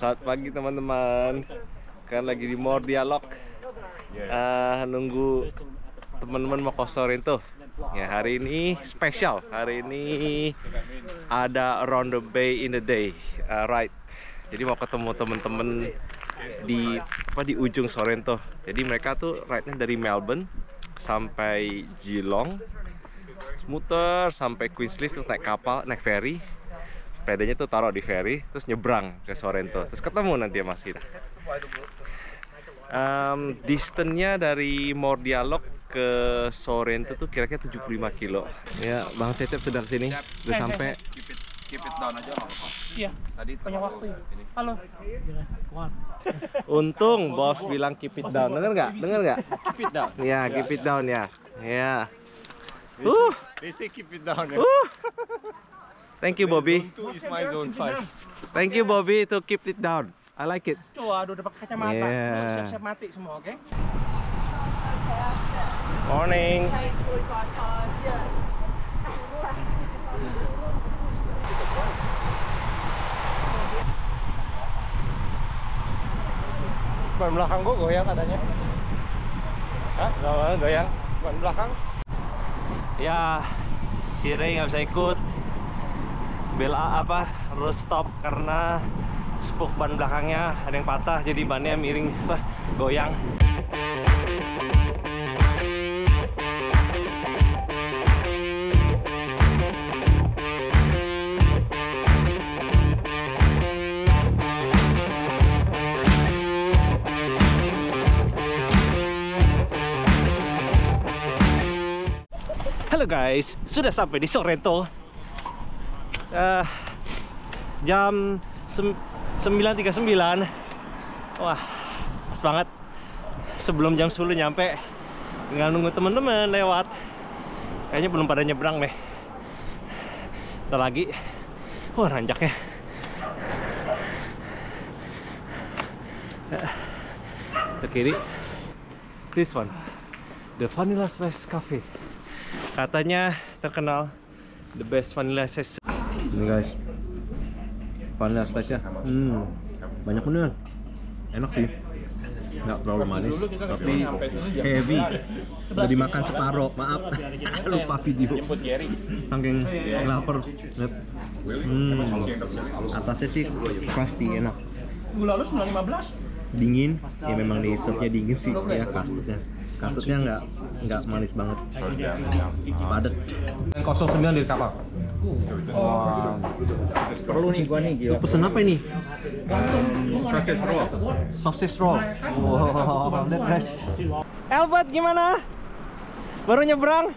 Selamat pagi teman-teman. Kan lagi di More Dialog. Nunggu teman-teman mau kosorin tuh. Ya, hari ini spesial. Hari ini ada Around the Bay in the Day ride. Jadi mau ketemu teman-teman di ujung Sorrento. Jadi mereka tuh ride-nya dari Melbourne sampai Geelong, muter sampai Queenscliff, terus naik kapal, naik ferry. Sepedanya tuh taruh di ferry, terus nyebrang ke Sorrento, terus ketemu nanti ya Mas Ida. Distance-nya dari More Dialog ke Sorrento tuh kira-kira 75 kilo. Ya, Bang Cecep sudah kesini, udah sampai. Keep it down aja Bang. Iya. Tadi banyak waktu ya. Halo. Untung bos bilang keep it down, dengar nggak? Dengar nggak? Keep it down. Ya, keep it down ya. Ya. They say keep it down. Thank you Bobby. Zone 2 is my zone 5. Thank you Bobby to keep it down. I like it. Tuh, aduh udah pakai kacamata. Yeah. Tuh, siap-siap mati semua, oke? Morning. Ban belakang gua goyang katanya. Hah? Goyang? Ban belakang. Ya, si Ray nggak bisa ikut. Bela harus stop karena spuk ban belakangnya ada yang patah, jadi bannya miring, goyang. Halo guys, sudah sampai di Sorrento. Jam 9.39. Wah, pas banget. Sebelum jam 10 nyampe. Tinggal nunggu temen-temen lewat. Kayaknya belum pada nyebrang deh. Ntar lagi. Wah, nanjaknya. Ke kiri. This one, the Vanilla Slice Cafe. Katanya terkenal the best vanilla slice. Ini guys, vanilla slice nya banyak bener, enak sih, nggak terlalu manis tapi heavy. Udah dimakan separoh, maaf lupa video saking lapar. Atasnya sih crusty, enak. Gula lu 915. Dingin ya, memang di serve-nya dingin sih ya. Kasutnya nggak manis banget, padat. 09 di kapal. Perlu nih gua nih, gila. Pesen apa ini? Sausage roll. Sausage roll. Wow, lihat guys. Albert gimana? Baru nyebrang?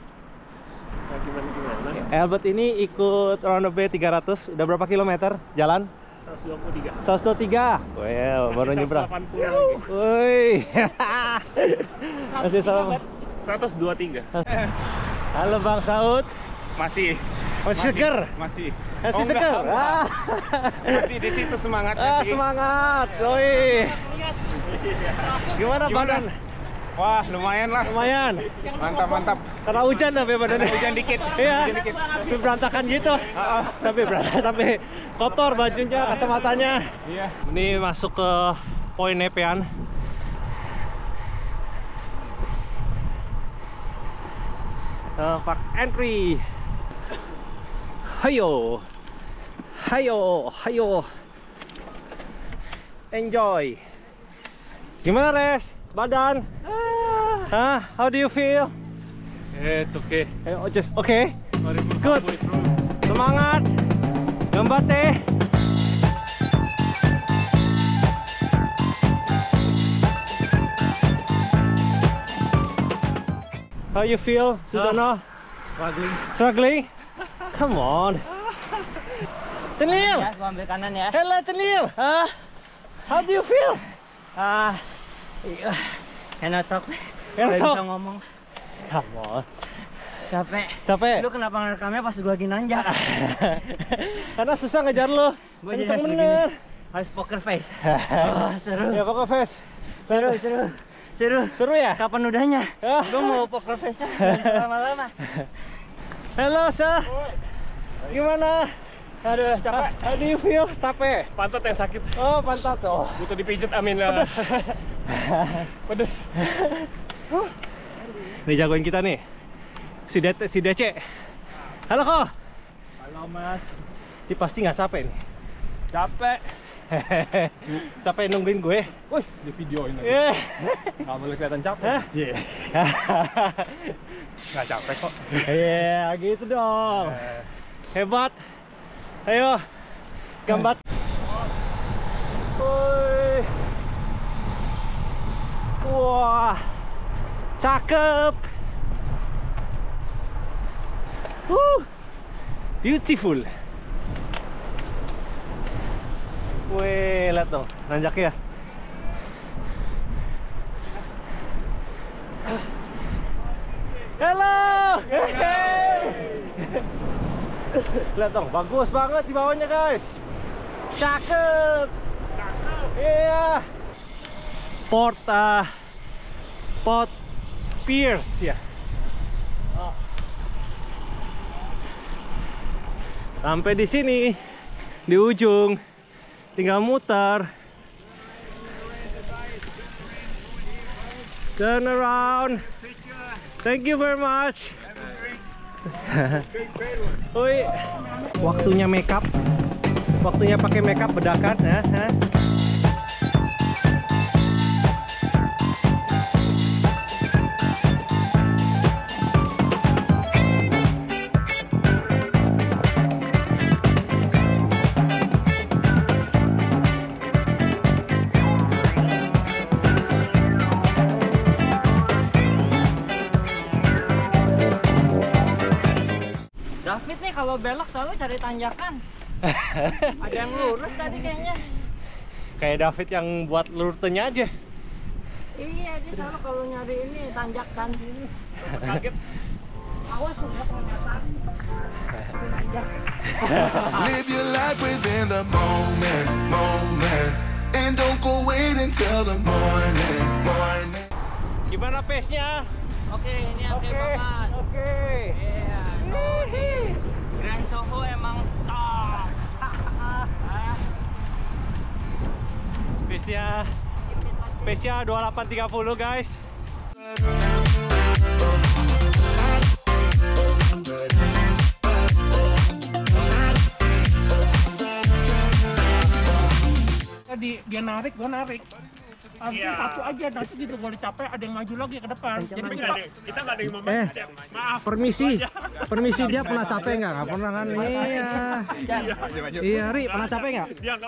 Albert ini ikut Around the Bay 300. Udah berapa kilometer jalan? 123. Wow, baru nyebrang. Woi. Masih salah. 123. Halo Bang Saud. Masih seger? Masih Seger. Masih di situ semangatnya sih. Semangat. Woi. Gimana badan? Wah, lumayan lah. Lumayan. Mantap. Karena hujan tapi badannya. Hujan dikit. Iya. Sampai berantakan gitu. Sampai kotor bajunya, kacamatanya. Iya. Ini masuk ke poin Nepean. Park entry. Hayo. Enjoy. Gimana Res? Badan? Hah? How do you feel? It's okay. Just okay. Good. Semangat. Gambate. How you feel, Sudana? Struggling? Come on. Cenil. Ya, gua ambil kanan ya. Hello Cenil. How do you feel? Iya. Cannot talk. Cannot Nggak talk. bisa ngomong. Come on. Capek. Lu kenapa ngerekamnya pas gua lagi nanjak? Karena susah ngejar lu. Gua jadi Kenceng harus bener. begini. Harus poker face. Oh, seru. Ya poker face. Seru ya? Kapan udahnya? Gua mau poker face-nya. Jangan lama-lama. Halo Sah. Gimana? Aduh, capek. How do you feel? Capek? Pantat yang sakit. Oh, pantat. Oh. Butuh dipijit, amin. Pedes. Pedes. Nih jagoin kita nih. Si DC. Halo kok. Halo mas. Ini pasti nggak capek nih. Capek. Capek nungguin gue. Wih, di videoin lagi. Eh. Nggak boleh kelihatan capek. Hah? Iya. Nggak capek kok. Iya, gitu dong. Hebat. Ayo. Gambat. Woi. Wah. Cakep. Beautiful. Wih, lihat dong, nanjaknya. Halo. Lihat dong, bagus banget di bawahnya guys. Cakep. Iya. Port Pierce ya. Sampai di sini, di ujung, tinggal muter. Turn around. Thank you very much. Woi, waktunya makeup, waktunya pakai makeup bedakan, ya. David nih kalau belok selalu cari tanjakan. Ada yang lurus tadi kayaknya. Kayak David yang buat rutenya aja. Iya, dia selalu kalau nyari ini tanjakan ini. Kaget. Awas sudah pengasan. Live your life within the moment, and don't go wait until the morning. Gimana pace-nya? Oke, ini oke banget. Oke. Iya. Grand Soho emang top. Pace-nya 28.30 guys. Tadi dia narik, gua narik. Harusnya satu aja, nanti gitu gua capek ada yang maju lagi ke depan. Jadi Kita nggak ada yang mau Maaf. Permisi dia pernah capek nggak? Nggak pernah kan? Iya. Iya, Ri, pernah capek nggak?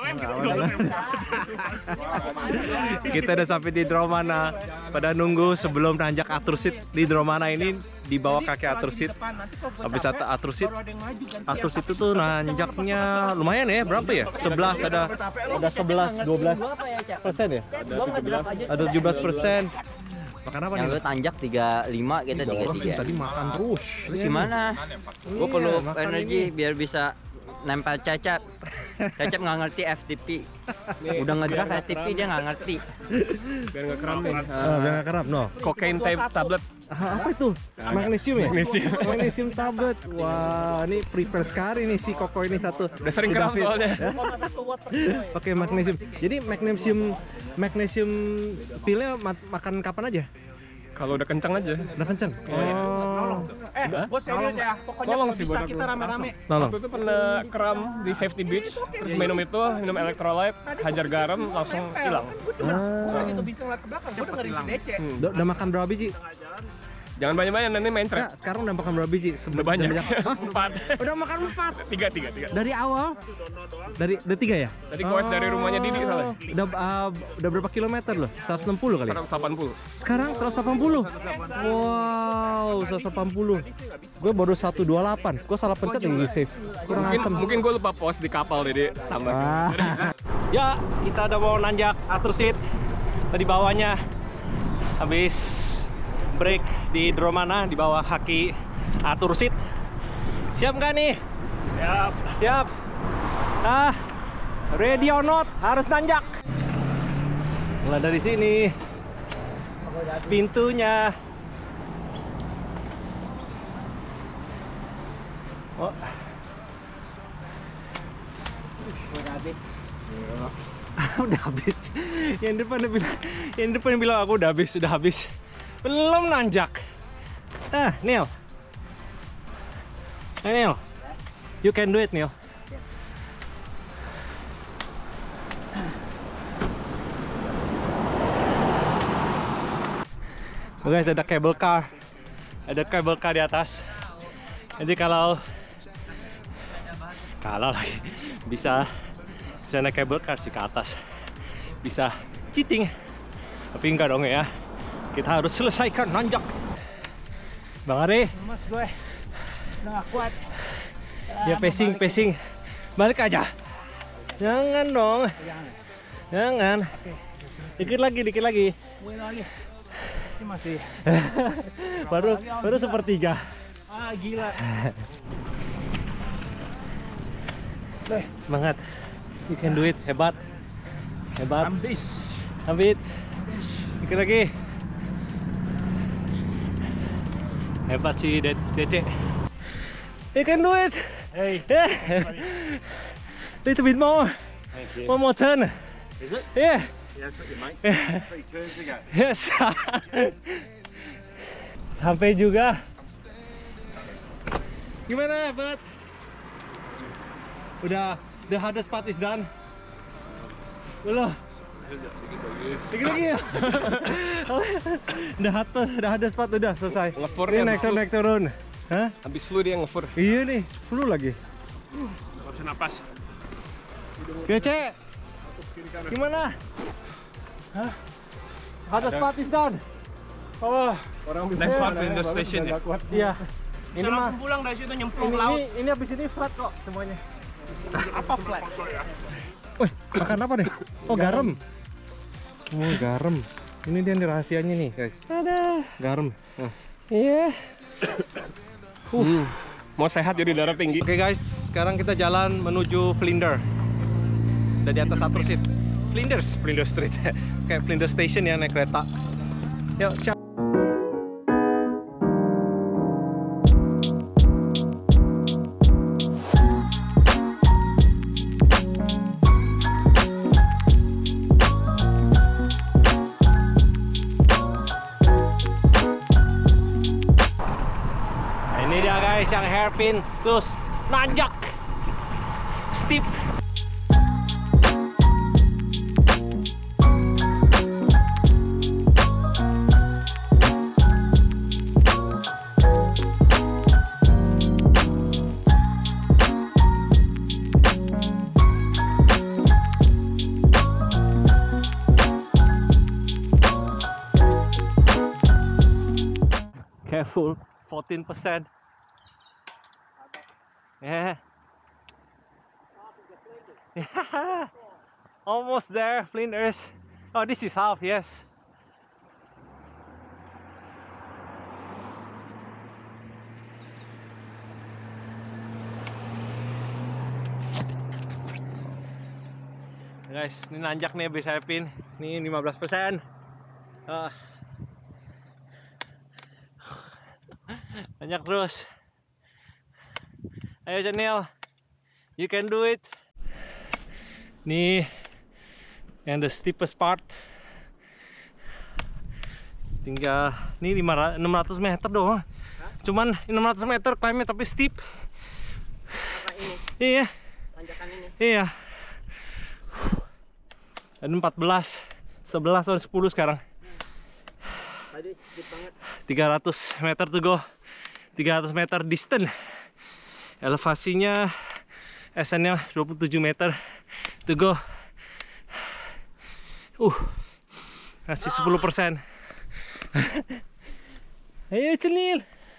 Kita udah sampai di Dromana. Pada nunggu sebelum nanjak Atursit di Dromana ini di bawah kaki Atursit. Habis Atursit itu tuh nanjaknya lumayan ya, berapa ya? 11 ada 12% ya? Ada 17%. Makan apa Yang nih? lu tanjak 35, kita 33. Tadi makan terus. Lu gimana? Gue perlu energi biar bisa nempel Cecep. Cecep nggak ngerti FTP. Udah ngedrag FTP dia nggak ngerti. Biar nggak kram nih. Biar nggak kerap, no. Cocaine tablet. Apa itu? Magnesium ya? Magnesium tablet. Wah, ini prepare sekali nih si Koko ini satu. Udah sering kram soalnya. Oke, magnesium. Jadi magnesium pilnya makan kapan aja? Kalau udah kencang aja. Udah kenceng. Oh. gue serius ya, pokoknya Tolong kalau sih bisa buat kita aku. rame-rame. Tolong. Waktu itu pernah kram di Safety Beach, terus minum electrolyte, hajar garam, langsung hilang. Gue gitu bincang liat ke belakang, gue dengerin si DC. Udah makan berapa biji? Jangan banyak-banyak, nanti main Enggak, trap. sekarang udah makan berapa biji? Udah banyak. Hah? 4. Udah makan 4. Tiga. Dari awal? Dari 3 ya? Tadi goes dari rumahnya Didi soalnya. Udah berapa kilometer loh? 160 kali? 180. Sekarang 180. Wow, 180. Gue baru 128. Gue salah pencet yang save. Kurang asem. Mungkin gue lupa post di kapal jadi tambah. Ya, kita udah mau nanjak Atursit. Tadi bawahnya habis break di Dromana di bawah kaki Atursit. Siap nggak nih? Siap. Nah, ready or not, harus nanjak. Mulai dari sini. Pintunya. Oh. habis. Udah habis. Yang depan bilang aku udah habis. Belum nanjak. Neil. Hey Neil. You can do it, Neil. Guys, ada cable car. Ada cable car di atas. Jadi kalau lagi bisa naik cable car sih ke atas, bisa cheating, tapi enggak dong ya, kita harus selesaikan nanjak. Bang Ari, Mas gue udah gak kuat. ya pacing, balik aja, jangan dong, jangan, dikit lagi, Gue lagi. Ini masih. baru sepertiga. Gila. Semangat, you can do it, hebat, Ambis. Ambit, dikit lagi. Hebat sih DC. You can do it. Hey. Little bit more. Thank you. One more turn. Is it? Yeah. Yeah, that's what your mate said. 3 turns ago. Yes. Sampai juga. Gimana, Bud? Udah, the hardest part is done. Belum. Dikit lagi ya. The hardest part udah selesai. Ngefur Ini ya, naik turun. Hah? Habis flu dia ngefur. Iya nih, flu lagi. Nggak bisa napas. Gece. Gimana? Hah? Hardest part is done. Oh, next part in the station ya. Iya. Ini Ini mah. langsung pulang dari situ nyemplung laut. Ini habis ini flat kok semuanya. Apa flat? Wih, makan apa nih? Oh, garam. Oh, garam. Ini dia nih rahasianya nih, guys. Ada. Garam. Iya. Mau sehat jadi darah tinggi. Oke, guys, sekarang kita jalan menuju Vlinder. Udah di atas satu seat. Vlinder Street. Kayak Vlinder Station ya, naik kereta. Yuk, ciao. Ini dia guys yang hairpin terus nanjak steep. Careful, 14%. Yeah. Yeah. Almost there, Flinders. Oh, this is half, yes. Guys, ini nanjak nih base hairpin. Ini 15%. Nanjak terus. Ayo Janil, you can do it. Nih, yang the steepest part. Tinggal, nih 600 meter doang. Cuman 600 meter climbnya tapi steep. Iya. Tanjakan ini. Iya. Dan 14, 11 atau 10 sekarang. Tadi sedikit banget. 300 meter to go. 300 meter distance. Elevasinya SN-nya 27 meter to go. Masih 10%. Ayo Cenil.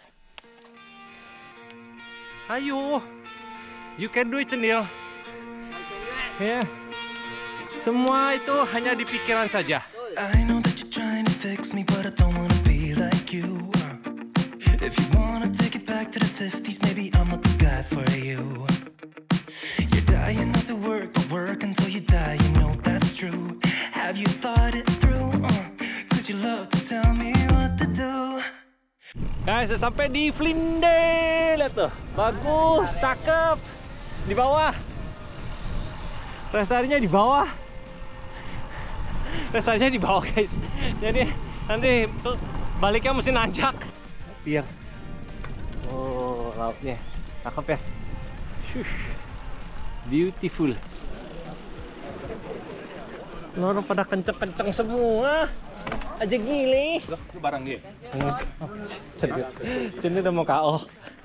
Ayo. You can do it Cenil. Ya. Semua itu hanya di pikiran saja. I know that you're trying to fix me, but I don't wanna be like you. If you wanna take it back to the 50s, maybe I'm not the guy for you. You're dying not to work, but work until you die, you know that's true. Have you thought it through? Cause you love to tell me what to do. Guys, sudah sampai di Vlinder. Lihat tuh, bagus, cakep. Di bawah. Rest area-nya di bawah. Rest area-nya di bawah, guys. Jadi nanti baliknya mesti nanjak. Biar. Oh, lautnya. Cakep ya. Beautiful. Orang pada kenceng-kenceng semua. Aja gile. Itu barang dia. Sini udah mau KO.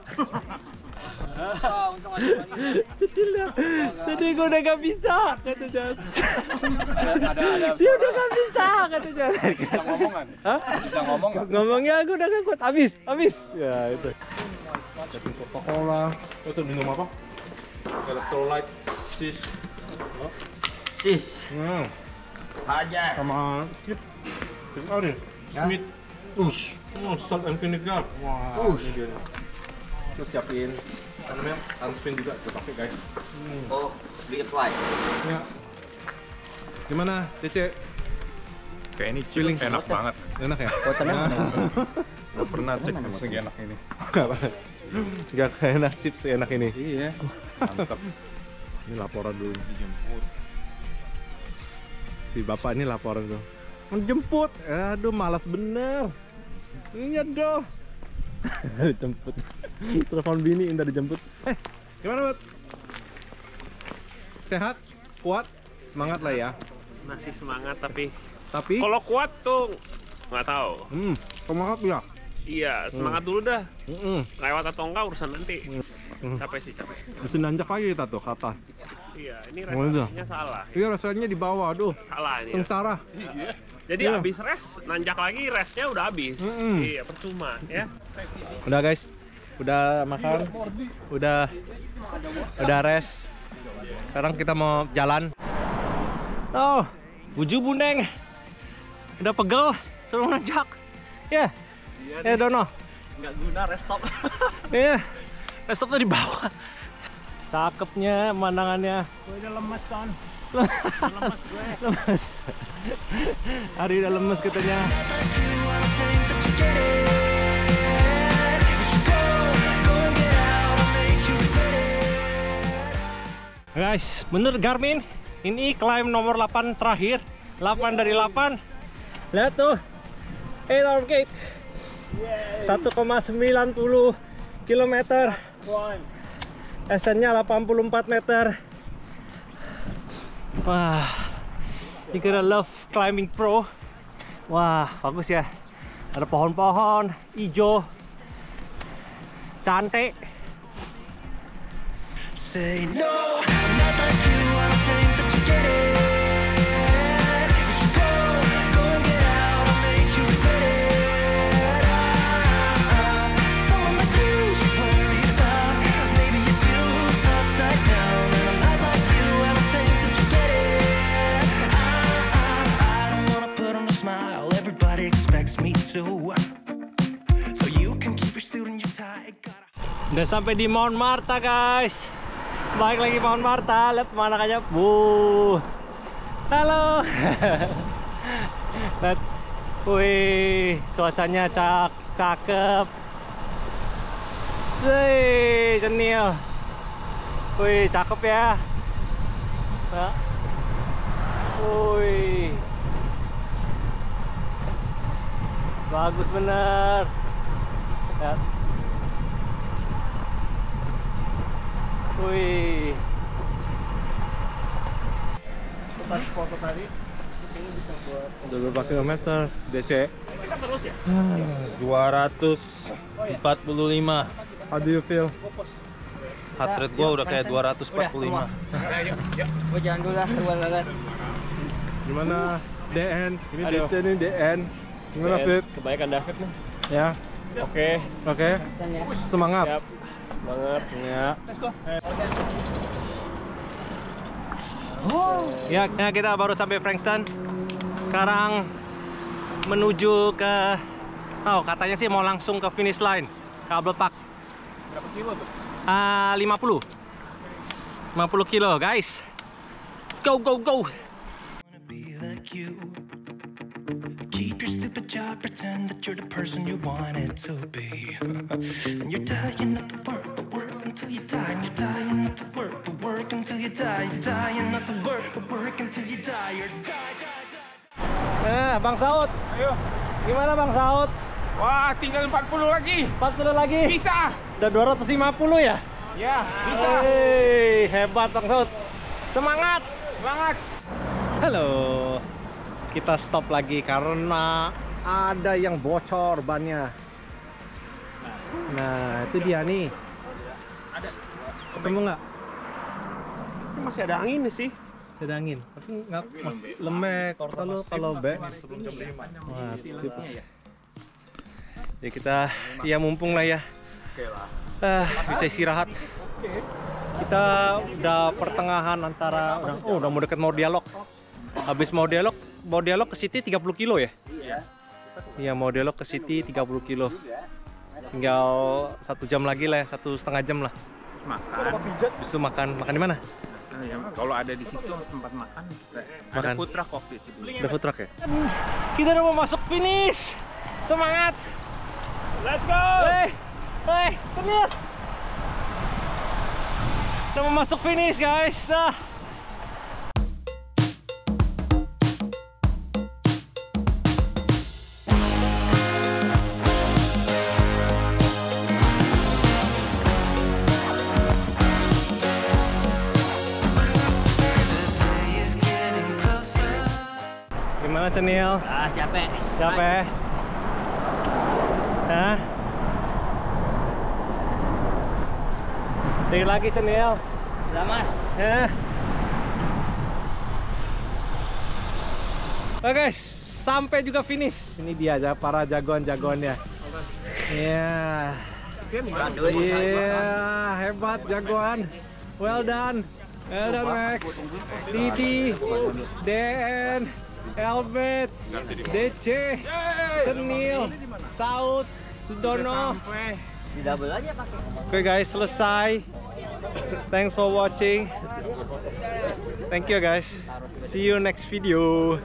Tadi gue udah gak bisa, kata Jan. Dia udah gak bisa, kata Jan. Bisa ngomongan. Hah? Bisa ngomong nggak? Ngomongnya aku udah gak kuat, habis. Ya itu. Jadi Coca-Cola. Itu minum apa? Electrolyte, sis. Sis. Hajar. Sama chip. Chip apa nih? Smith. Salt and vinegar. Wah, ini dia nih. Terus siapin namanya sunscreen juga, kita pakai guys. Oh, reapply. Ya. Gimana, Cece? Kayak ini chill enak banget. Enak ya? Gak pernah cek emang enak ini. Gak kayak enak chips enak ini. Iya. Mantap. Ini laporan dulu. Dijemput. Si bapak ini laporan tuh. Menjemput. Aduh, malas bener. Iya dong. Dijemput. Telepon bini udah dijemput. Gimana, Bud? Sehat? Kuat? Semangat lah ya. Masih semangat tapi Tapi kalau kuat tuh nggak tahu. semangat ya. Iya, semangat dulu dah. Heeh. Lewat atau enggak urusan nanti. Capek sih, capek. Mesti nanjak lagi kita tuh kata. Iya, ini Oh, itu. rasanya salah. Iya, rasanya di bawah, aduh. Salah ini. Ya. Sengsara. Jadi Iya. habis rest, nanjak lagi restnya udah habis. Iya, percuma ya. Udah guys, udah makan, udah rest. Sekarang kita mau jalan. Oh, buju bundeng, udah pegel, suruh nanjak. Ya, Dono. Nggak guna rest stop. Iya, rest stopnya di bawah. Cakepnya pemandangannya. Gue udah lemes, Son. Lemes. Hari udah lemes katanya. Guys, bener Garmin, ini climb nomor 8 terakhir. 8 dari 8. Lihat tuh, 8 hour gate 1,90 km. SN-nya 84 meter. Wah, you gonna love climbing pro. Wah, bagus ya. Ada pohon-pohon hijau, cantik. Say no, I'm not like you, I don't think that you get it. You should go and get out, I'll make you regret it. Someone like you should worry about. Maybe your two's upside down, and I'm not like you, I don't think that you get it. I don't wanna put on a smile, everybody expects me to. So you can keep your suit and your tie. Udah sampai di Mount Martha guys. Balik lagi Mount Martha, lihat pemandangannya. Halo. Lihat. Wih, cuacanya cakep. Sih, cenil. Wih, cakep ya. Nah. Wih. Bagus bener. Lihat. Wih. Pas foto tadi, kayaknya bisa buat. Udah berapa kilometer DC? Kita terus ya. 245. How do you feel? Heart rate gua udah kayak 245. Gua jangan dulu lah, keluar. Gimana DN? Ini Aduh. DC ini DN. Gimana Fit? Kebanyakan David nih. Ya, Oke. oke. Semangat. Siap. Semangat. Ya. Ya, kita baru sampai Frankston. Sekarang menuju ke, katanya sih mau langsung ke finish line, Cable Park. Berapa kilo tuh? 50 kilo guys. Go. Wanna be like you. Keep your stupid job, pretend that you're the person you wanted to be. And you're dying not to work, but work until you die. And you're dying not to work, but work until until you die, dying not to work, but work until you die, or die, die, die. Nah, Bang Saud. Ayo. Gimana Bang Saud? Wah, tinggal 40 lagi. 40 lagi. Bisa. Udah 250 ya? Ya, bisa. Hei, hebat Bang Saud. Semangat. Semangat. Halo. Kita stop lagi karena ada yang bocor bannya. Nah, itu dia nih. Ketemu nggak? Masih ada angin sih. Ada angin, tapi nggak lemek. Kalau sebelum jam 5. Wah, tipis. Ya kita, ya mumpung lah ya. Bisa istirahat. Kita udah pertengahan antara udah mau deket Mordialog. Habis Mordialog ke City 30 kilo ya? Iya, Mordialog ke City 30 kilo. Tinggal 1 jam lagi lah, 1,5 jam lah. Bisa makan di mana? Kalau ada di situ tempat makan, Makan. ada food truck waktu itu. Udah food truck ya? Kita udah mau masuk finish. Semangat. Let's go. Hey, Cenil. Kita mau masuk finish guys. Dah. Gimana Cenil? Capek. Capek? Hah? Dikit lagi Cenil. Udah Mas. Ya. Oke guys, sampai juga finish. Ini dia aja para jagoan-jagoannya. Iya. Iya, hebat jagoan. Well done. Well done Max. Didi, DN, Elbet, DC, Cenil, Saud, Sudono. Di double aja pakai. Oke guys, selesai. Thanks for watching. Thank you guys. See you next video.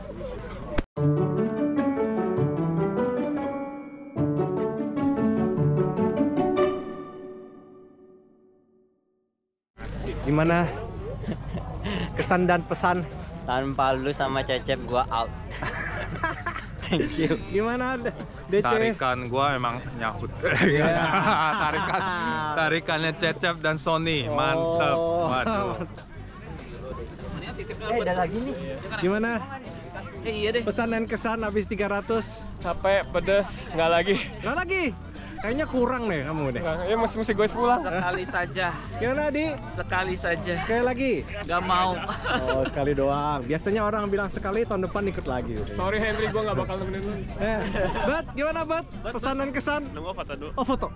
Gimana kesan dan pesan? Tanpa lu sama Cecep gua out. Thank you. Gimana DC? Tarikan gua emang nyahut. Tarikannya Cecep dan Sony, mantep. Waduh. Ada lagi nih. Gimana? Iya deh. Pesan dan kesan habis 300? Capek, pedes, nggak lagi. Nggak lagi? Kayaknya kurang deh kamu deh. Ya mesti gue pulang. Sekali saja. Gimana Di? Sekali saja. Sekali lagi? Gak mau. Oh, sekali doang. Biasanya orang bilang sekali, tahun depan ikut lagi. Sorry Henry, gue nggak bakal nemenin lu. Bat, gimana Bat? Pesan dan kesan? Nunggu foto dulu. Oh, foto.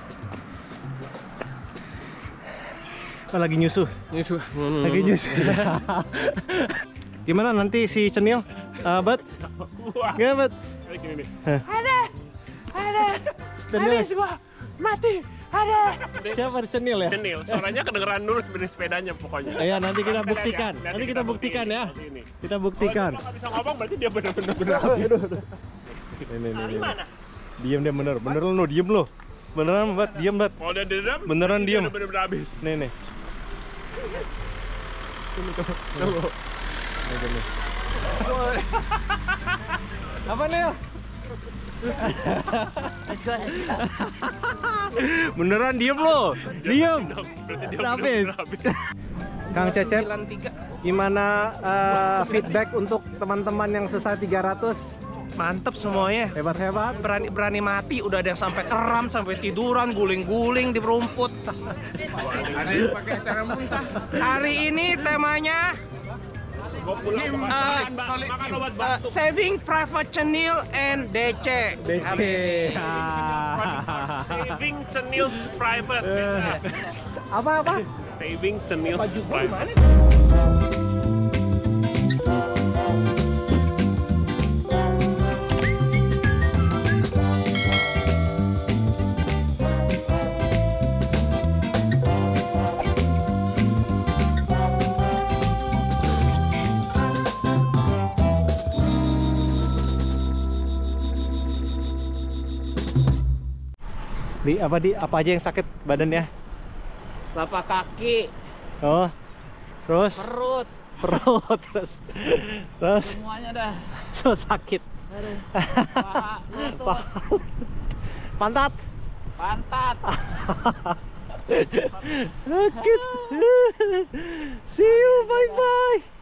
Oh, lagi nyusuh. Lagi nyusuh. Gimana nanti si Cenil? Bat? Gimana Bat? Kayak gini nih. Ada. Cenil. Gua mati. Ada. Siapa Cenil ya? Cenil. Suaranya kedengeran dulu sebenarnya sepedanya pokoknya. Iya, nanti kita buktikan. Nanti kita buktikan ya. Kita buktikan. Kalau bisa ngomong berarti dia benar-benar. Ini. Diam dia bener lo, diem lo. Beneran Bat, diem Bat. Kalau dia dendam, Beneran dia diem. benar-benar habis. Nih. Tunggu. Nih. Apa Nel? Beneran diem lo. Diem. Berarti dia Habis. benar-benar habis. Kang Cecep, gimana feedback untuk teman-teman yang selesai 300? Mantep semuanya. Hebat-hebat. Berani mati, udah ada yang sampai keram, sampai tiduran, guling-guling di rumput. Ada yang pakai acara muntah. Hari ini temanya Makan obat batuk. Saving Private Cenil and DC. DC. Saving Cenil's Private. Apa? Saving Cenil's Private. Apa aja yang sakit badannya? Telapak kaki, Oh, Terus perut, perut, terus semuanya dah. so sakit. Paha, lutut, Pantat. pantat. Sakit. See you, bye bye.